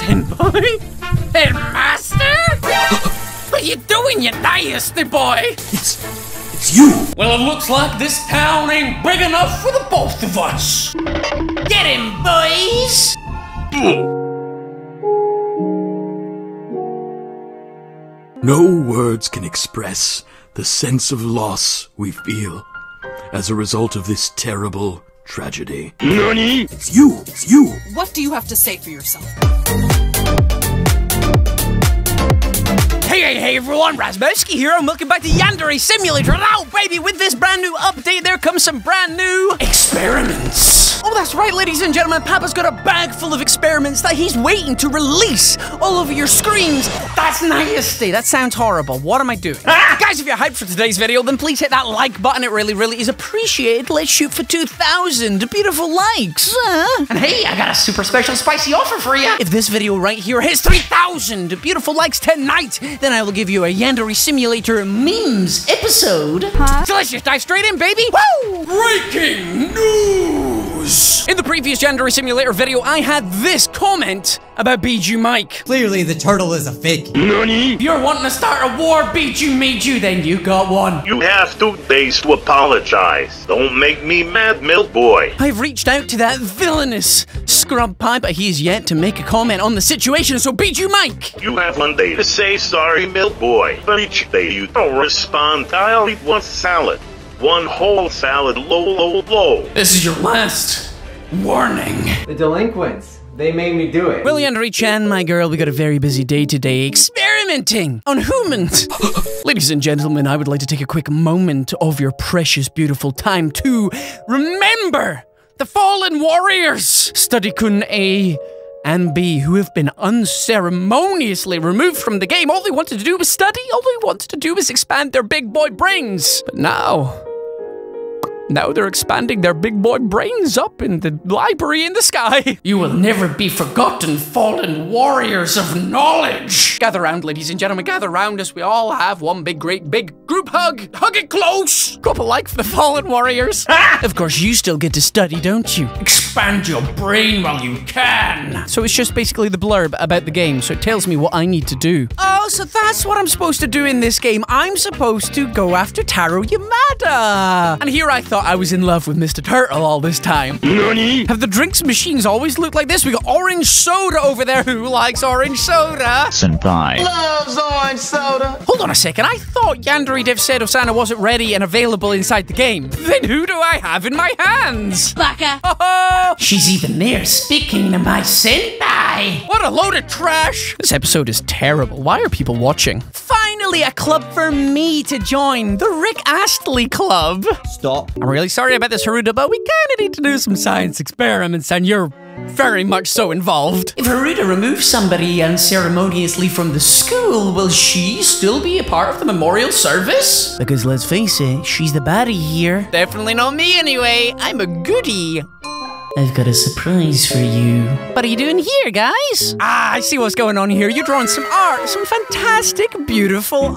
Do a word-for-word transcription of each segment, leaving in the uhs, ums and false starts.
Senpai? Headmaster? What are you doing, you nasty boy? It's... it's you! Well, it looks like this town ain't big enough for the both of us. Get him, boys! No words can express the sense of loss we feel as a result of this terrible tragedy. Nani? It's you! It's you! What do you have to say for yourself? Hey, hey, hey everyone, Razbowski here, and welcome back to Yandere Simulator. Now, baby, with this brand new update, there comes some brand new experiments. Oh, that's right, ladies and gentlemen, Papa's got a bag full of experiments that he's waiting to release all over your screens. That's nasty. That sounds horrible. What am I doing? Ah! Guys, if you're hyped for today's video, then please hit that like button. It really, really is appreciated. Let's shoot for two thousand beautiful likes. Uh. And hey, I got a super special spicy offer for you. If this video right here hits three thousand beautiful likes tonight, then I will give you a Yandere Simulator memes episode. Huh? So let's just dive straight in, baby. Woo! Breaking news! In the previous Yandere Simulator video, I had this comment about Bijou Mike. Clearly, the turtle is a fake. Nani? If you're wanting to start a war, Bijou made you, then you got one. You have two days to apologize. Don't make me mad, milk boy. I've reached out to that villainous scrub pie, but he's yet to make a comment on the situation, so Bijou Mike! You have one day to say sorry, milk boy. But each day you don't respond, I'll eat one salad. One whole salad, low, low, low. This is your last warning. The delinquents. They made me do it. Well, Yandere-chan, my girl, we got a very busy day today experimenting on humans. Ladies and gentlemen, I would like to take a quick moment of your precious, beautiful time to remember the fallen warriors, Study-kun A and B, who have been unceremoniously removed from the game. All they wanted to do was study. All they wanted to do was expand their big boy brains. But now... Now they're expanding their big boy brains up in the library in the sky. You will never be forgotten, fallen warriors of knowledge. Gather round, ladies and gentlemen, gather round us. We all have one big, great, big group hug. Hug it close. Drop a like for the fallen warriors. Of course, you still get to study, don't you? Expand your brain while you can. So it's just basically the blurb about the game, so it tells me what I need to do. Oh, so that's what I'm supposed to do in this game. I'm supposed to go after Taro Yamada. And here I thought I was in love with Mister Turtle all this time. Nani? Have the drinks machines always looked like this? We got orange soda over there. Who likes orange soda? Senpai loves orange soda. Hold on a second. I thought Yandere Dev said Osana wasn't ready and available inside the game. Then who do I have in my hands? Baka. Oh, she's even there speaking to my senpai. What a load of trash. This episode is terrible. Why are people watching? Finally, a club for me to join. The Rick Astley Club. Stop. I'm really sorry about this, Haruda, but we kind of need to do some science experiments, and you're very much so involved. If Haruda removes somebody unceremoniously from the school, will she still be a part of the memorial service? Because let's face it, she's the baddie here. Definitely not me anyway. I'm a goodie. I've got a surprise for you. What are you doing here, guys? Ah, I see what's going on here. You're drawing some art. Some fantastic, beautiful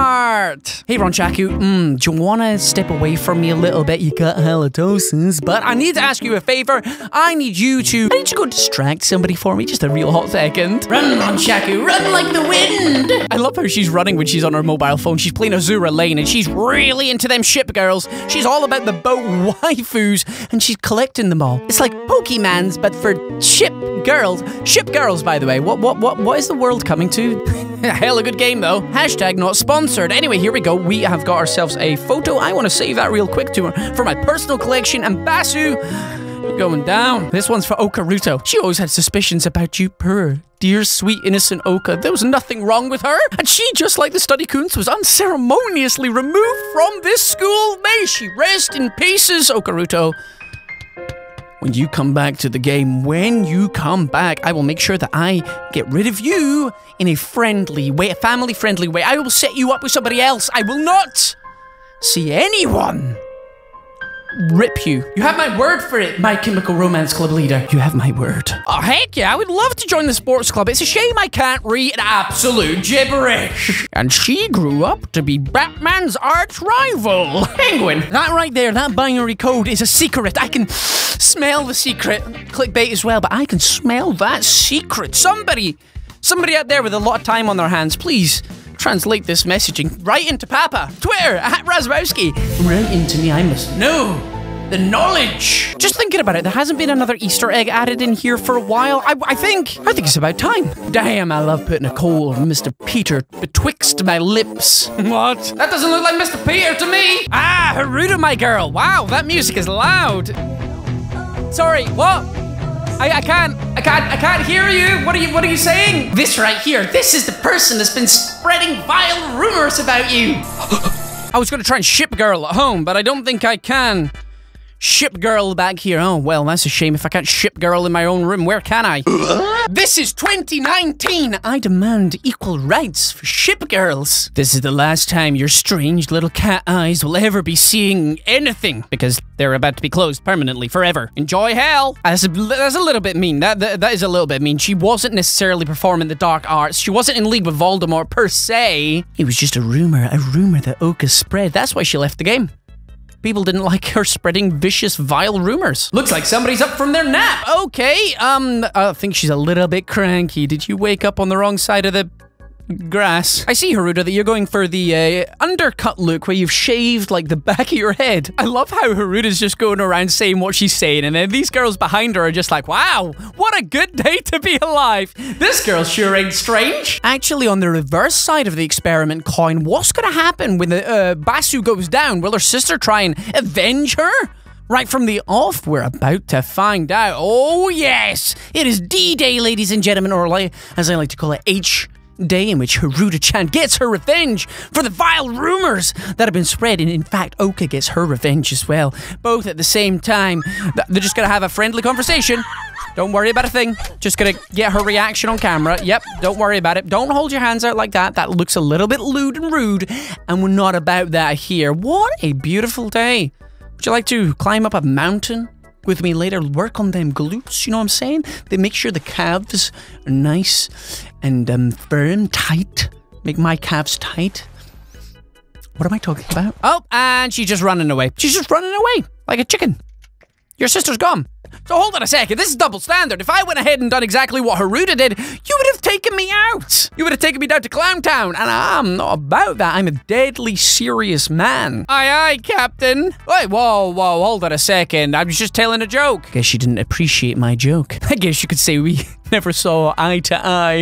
art. Hey, Ronchaku, mm, do you want to step away from me a little bit? You got halitosis, but I need to ask you a favor. I need you to... I need you to go distract somebody for me. Just a real hot second. Run, Ronchaku, run like the wind. I love how she's running when she's on her mobile phone. She's playing Azura Lane, and she's really into them ship girls. She's all about the boat waifus, and she's collecting them all. It's like Pokemans, but for ship girls. Ship girls, by the way. What what what what is the world coming to? Hell, a good game though. Hashtag not sponsored. Anyway, here we go. We have got ourselves a photo. I want to save that real quick to for my personal collection. And Basu, you're going down. This one's for Okaruto. She always had suspicions about you, purr. Dear sweet innocent Oka, there was nothing wrong with her, and she, just like the Study-kuns, was unceremoniously removed from this school. May she rest in pieces, Okaruto. When you come back to the game, when you come back, I will make sure that I get rid of you in a friendly way, a family-friendly way. I will set you up with somebody else. I will not see anyone rip you. You have my word for it, My Chemical Romance Club leader. You have my word. Oh, heck yeah, I would love to join the sports club. It's a shame I can't read absolute gibberish. And she grew up to be Batman's arch rival. Penguin. That right there, that binary code is a secret. I can smell the secret. Clickbait as well, but I can smell that secret. Somebody, somebody out there with a lot of time on their hands, please translate this messaging right into Papa. Twitter, at Razbowski. Right into me, I must know the knowledge. Just thinking about it, there hasn't been another Easter egg added in here for a while. I, I think, I think it's about time. Damn, I love putting a coal of Mister Peter betwixt my lips. What? That doesn't look like Mister Peter to me. Ah, Haruda, my girl. Wow, that music is loud. Sorry, what? I, I can't, I can't, I can't hear you. What are you, what are you saying? This right here, this is the person that's been spreading vile rumors about you. I was gonna try and ship girl at home, but I don't think I can. Ship girl back here. Oh, well, that's a shame. If I can't ship girl in my own room, where can I? This is twenty nineteen. I demand equal rights for ship girls. This is the last time your strange little cat eyes will ever be seeing anything, because they're about to be closed permanently forever. Enjoy hell. That's a, that's a little bit mean. That, that That is a little bit mean. She wasn't necessarily performing the dark arts. She wasn't in league with Voldemort, per se. It was just a rumor, a rumor that Oka spread. That's why she left the game. People didn't like her spreading vicious, vile rumors. Looks like somebody's up from their nap. Okay, um, I think she's a little bit cranky. Did you wake up on the wrong side of the grass? I see, Haruda, that you're going for the uh, undercut look where you've shaved like the back of your head. I love how Haruda's just going around saying what she's saying, and then these girls behind her are just like, wow, what a good day to be alive. This girl sure ain't strange. Actually, on the reverse side of the experiment coin, what's gonna happen when the uh, Basu goes down? Will her sister try and avenge her? Right from the off, we're about to find out. Oh yes, it is D-Day, ladies and gentlemen, or like, as I like to call it, H day, in which Haruda-chan gets her revenge for the vile rumors that have been spread, and in fact, Oka gets her revenge as well. Both at the same time. They're just gonna have a friendly conversation. Don't worry about a thing. Just gonna get her reaction on camera. Yep, don't worry about it. Don't hold your hands out like that. That looks a little bit lewd and rude, and we're not about that here. What a beautiful day. Would you like to climb up a mountain with me later? Work on them glutes, you know what I'm saying? They make sure the calves are nice and um, firm, tight. Make my calves tight. What am I talking about? Oh, and she's just running away. She's just running away like a chicken. Your sister's gone. So hold on a second, this is double standard. If I went ahead and done exactly what Haruda did, you would have taken me out. You would have taken me down to Clown Town, and I'm not about that. I'm a deadly serious man. Aye, aye, Captain. Wait, whoa, whoa, hold on a second. I was just telling a joke. I guess you didn't appreciate my joke. I guess you could say we never saw eye to eye.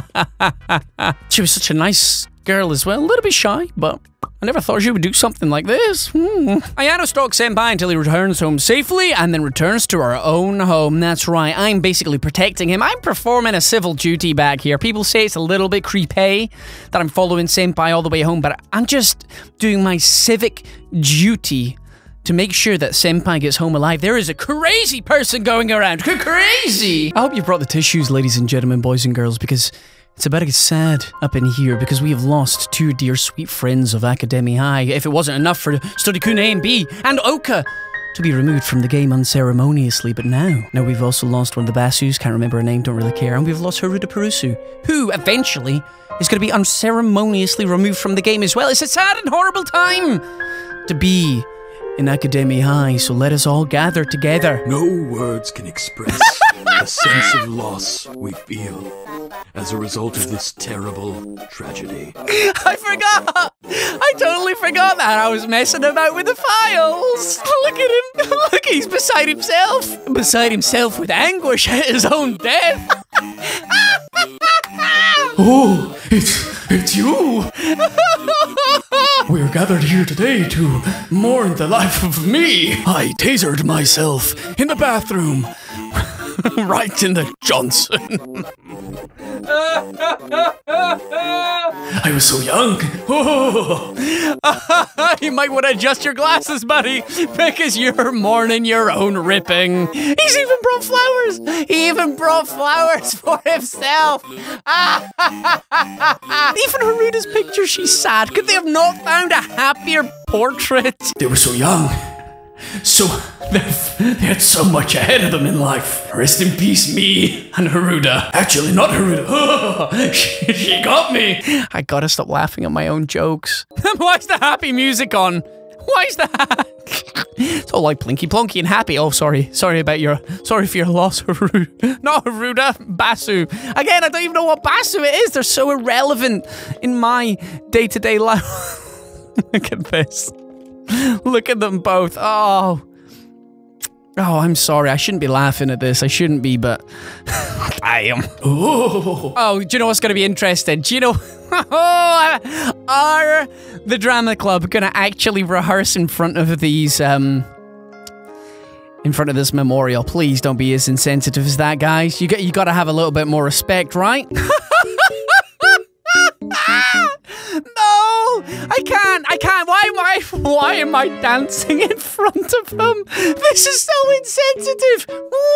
She was such a nice girl as well. A little bit shy, but I never thought she would do something like this. Hmm. Ayano stalks Senpai until he returns home safely and then returns to our own home. That's right, I'm basically protecting him. I'm performing a civil duty back here. People say it's a little bit creepy that I'm following Senpai all the way home, but I'm just doing my civic duty to make sure that Senpai gets home alive. There is a crazy person going around. Crazy! I hope you brought the tissues, ladies and gentlemen, boys and girls, because it's about to get sad up in here because we have lost two dear sweet friends of Academy High. If it wasn't enough for Study-kun A and B and Oka to be removed from the game unceremoniously, but now, now we've also lost one of the Basus, can't remember her name, don't really care, and we've lost Haruda Perusu, who eventually is going to be unceremoniously removed from the game as well. It's a sad and horrible time to be in Academy High, so let us all gather together. No words can express the sense of loss we feel as a result of this terrible tragedy. I forgot! I totally forgot that. I was messing about with the files. Look at him. Look, he's beside himself. Beside himself with anguish at his own death. Oh, it's, it's you. We're gathered here today to mourn the life of me. I tasered myself in the bathroom. Right in the Johnson. I was so young. Oh. You might want to adjust your glasses, buddy, because you're mourning your own ripping. He's even brought flowers. He even brought flowers for himself. Even Haruda's picture, she's sad. Could they have not found a happier portrait? They were so young. So, they've, they had so much ahead of them in life. Rest in peace, me and Haruda. Actually, not Haruda. she, she got me. I gotta stop laughing at my own jokes. Why's the happy music on? Why's that? It's all like Plinky Plonky and happy. Oh, sorry. Sorry about your... Sorry for your loss, Haruda. Not Haruda. Basu. Again, I don't even know what Basu it is. They're so irrelevant in my day-to-day life. Look at this. Look at them both. Oh. Oh, I'm sorry. I shouldn't be laughing at this. I shouldn't be, but... I am. Ooh. Oh, do you know what's going to be interesting? Do you know... Are the drama club gonna actually rehearse in front of these, um, in front of this memorial? Please don't be as insensitive as that, guys. You got, you gotta have a little bit more respect, right? No, I can't, I can't. Why am I, why am I dancing in front of them? This is so insensitive.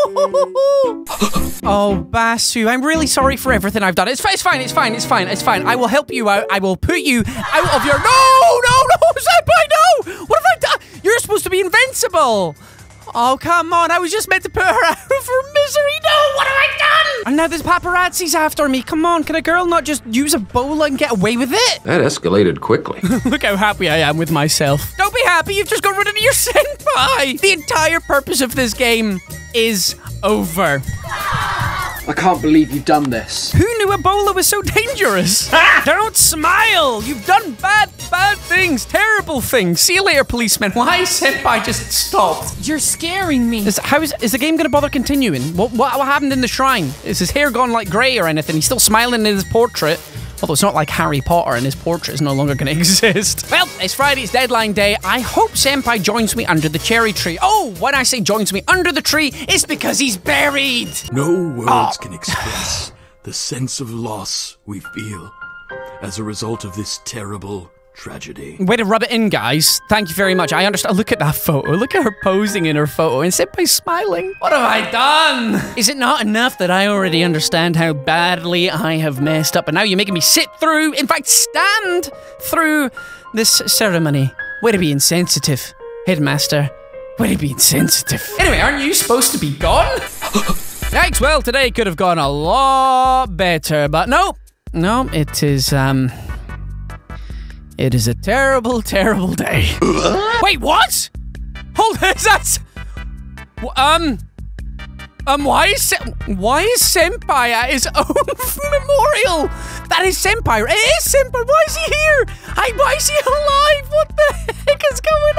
Oh, Basu, I'm really sorry for everything I've done. It's, it's fine, it's fine, it's fine, it's fine. I will help you out. I will put you out of your... No, no, no, Senpai, no! What have I done? You're supposed to be invincible. Oh, come on. I was just meant to put her out of her misery. No, what have I done? And now there's paparazzi's after me. Come on, can a girl not just use a bola and get away with it? That escalated quickly. Look how happy I am with myself. Don't be happy. You've just got rid of your senpai. The entire purpose of this game is over. I can't believe you've done this. Who knew Ebola was so dangerous? Don't smile! You've done bad, bad things, terrible things. See you later, policeman. Why is Senpai just stopped? You're scaring me. Is, how is, is the game gonna bother continuing? What, what, what happened in the shrine? Is his hair gone like grey or anything? He's still smiling in his portrait. Although it's not like Harry Potter and his portrait is no longer going to exist. Well, it's Friday's deadline day. I hope Senpai joins me under the cherry tree. Oh, when I say joins me under the tree, it's because he's buried. No words oh. can express the sense of loss we feel as a result of this terrible tragedy. Way to rub it in, guys. Thank you very much. I understand. Look at that photo. Look at her posing in her photo and Senpai smiling. What have I done? Is it not enough that I already understand how badly I have messed up, and now you're making me sit through, in fact, stand through this ceremony? Way to be insensitive, Headmaster. Way to be insensitive. Anyway, aren't you supposed to be gone? Yikes, well, today could have gone a lot better, but no. No, it is, um... It is a terrible, terrible day. Wait, what? Hold on, that's... Um... Um, why is... Why is Senpai at his own memorial? That is Senpai. It is Senpai. Why is he here? I, why is he alive? What the heck is going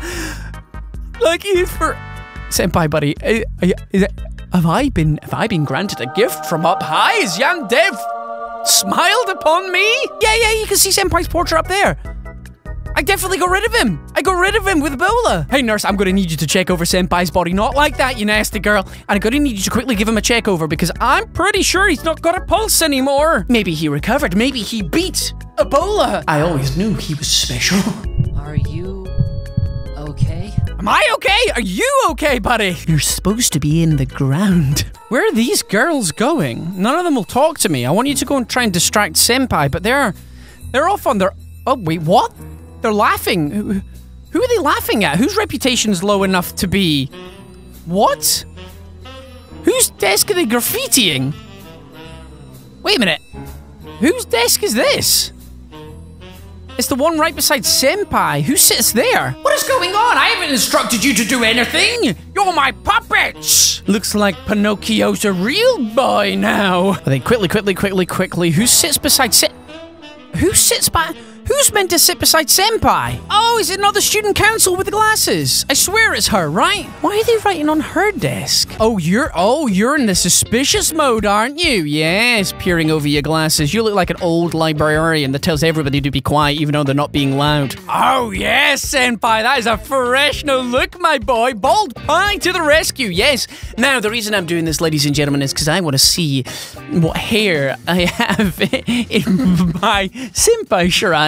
on? Like, he's for... Senpai, buddy. Is, is it, have I been... Have I been granted a gift from up high? Is Young Dev... smiled upon me? Yeah, yeah, you can see Senpai's portrait up there. I definitely got rid of him. I got rid of him with Ebola. Hey, nurse, I'm going to need you to check over Senpai's body. Not like that, you nasty girl. And I'm going to need you to quickly give him a check over because I'm pretty sure he's not got a pulse anymore. Maybe he recovered. Maybe he beat Ebola. I always knew he was special. Are you okay? Am I okay? Are you okay, buddy? You're supposed to be in the ground. Where are these girls going? None of them will talk to me. I want you to go and try and distract Senpai, but they're... They're off on their... Oh, wait, what? They're laughing. Who, who are they laughing at? Whose reputation's low enough to be... What? Whose desk are they graffitiing? Wait a minute. Whose desk is this? It's the one right beside Senpai. Who sits there? What is going on? I haven't instructed you to do anything. You're my puppets. Looks like Pinocchio's a real boy now. I think quickly, quickly, quickly, quickly. Who sits beside Sen... Who sits by... Who's meant to sit beside Senpai? Oh, is it not the student council with the glasses? I swear it's her, right? Why are they writing on her desk? Oh, you're oh, you're in the suspicious mode, aren't you? Yes, peering over your glasses. You look like an old librarian that tells everybody to be quiet even though they're not being loud. Oh, yes, Senpai, that is a fresh no look, my boy. Bald pie to the rescue, yes. Now, the reason I'm doing this, ladies and gentlemen, is because I want to see what hair I have in my Senpai shrine.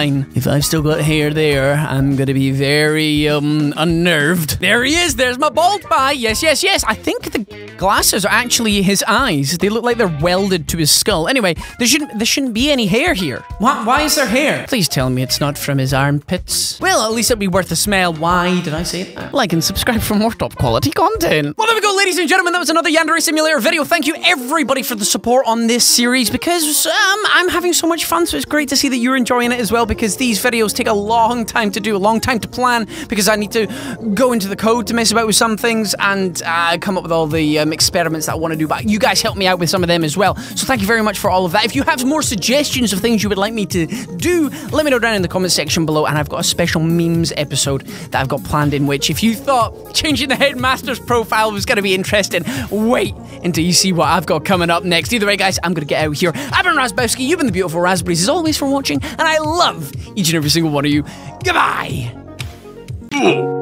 fine. If I've still got hair there, I'm gonna be very, um, unnerved. There he is, there's my bald guy. Yes, yes, yes. I think the glasses are actually his eyes. They look like they're welded to his skull. Anyway, there shouldn't, there shouldn't be any hair here. Why, why is there hair? Please tell me it's not from his armpits. Well, at least it'll be worth a smell. Why did I say that? Like and subscribe for more top quality content. Well, there we go, ladies and gentlemen. That was another Yandere Simulator video. Thank you, everybody, for the support on this series, because um, I'm having so much fun, so it's great to see that you're enjoying it as well, because these videos take a long time to do, a long time to plan, because I need to go into the code to mess about with some things and uh, come up with all the um, experiments that I want to do, but you guys help me out with some of them as well, so thank you very much for all of that. If you have more suggestions of things you would like me to do, let me know down in the comment section below, and I've got a special memes episode that I've got planned, in which if you thought changing the headmaster's profile was going to be interesting, wait until you see what I've got coming up next. Either way, guys, I'm going to get out of here. I've been Razbowski, you've been the beautiful Raspberries, as always, for watching, and I love each and every single one of you. Goodbye!